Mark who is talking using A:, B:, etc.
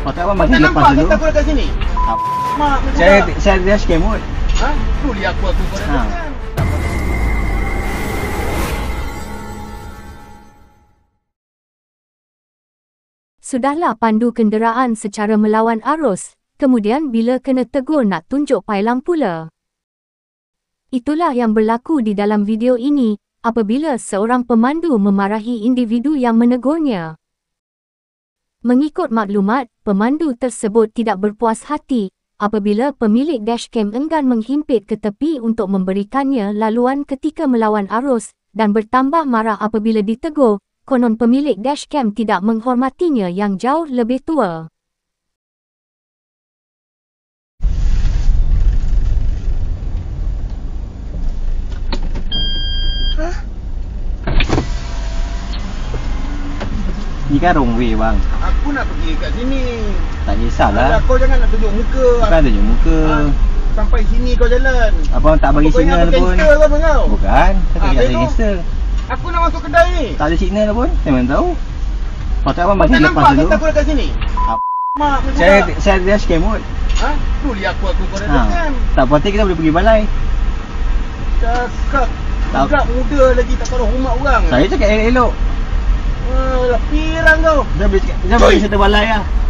A: Patut abang bagi lepas dulu.
B: Nampak aku dekat sini? Mak,
A: Saya dash game mode.
B: ha? Tuli aku kau dah kan.
C: Sudahlah pandu kenderaan secara melawan arus, kemudian bila kena tegur nak tunjuk pailang pula. Itulah yang berlaku di dalam video ini, apabila seorang pemandu memarahi individu yang menegurnya. Mengikut maklumat, pemandu tersebut tidak berpuas hati apabila pemilik dashcam enggan menghimpit ke tepi untuk memberikannya laluan ketika melawan arus dan bertambah marah apabila ditegur. Konon pemilik dashcam tidak menghormatinya yang jauh lebih tua.
B: Hah?
A: Ni kan wrong way bang.
B: Aku nak pergi kat sini.
A: Tak kisahlah.
B: Kau jangan nak tunjuk muka.
A: Bukan tunjuk muka.
B: Sampai sini kau jalan.
A: Abang tak bagi signal pun. Bukan. Saya tak ada gangster.
B: Aku nak masuk kedai ni.
A: Tak ada signal pun. Saya mana tahu. Patut abang bagi lepas dulu.
B: Nampak aku dekat sini? Mak,
A: saya dash game mode.
B: ha? Tuli aku kau dah kan.
A: Tak puas hati kita boleh pergi balai.
B: Cakap budak muda lagi tak tahu hormat orang.
A: Saya cakap elok-elok.
B: Pirang kau.
A: Dah bagi serta balai lah.